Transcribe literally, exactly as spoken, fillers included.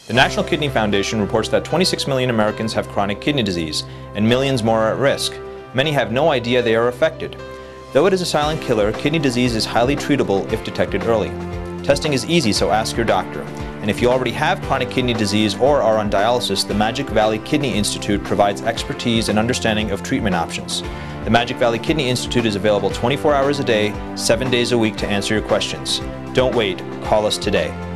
The National Kidney Foundation reports that twenty-six million Americans have chronic kidney disease, and millions more are at risk. Many have no idea they are affected. Though it is a silent killer, kidney disease is highly treatable if detected early. Testing is easy, so ask your doctor. And if you already have chronic kidney disease or are on dialysis, the Magic Valley Kidney Institute provides expertise and understanding of treatment options. The Magic Valley Kidney Institute is available twenty-four hours a day, seven days a week to answer your questions. Don't wait, call us today.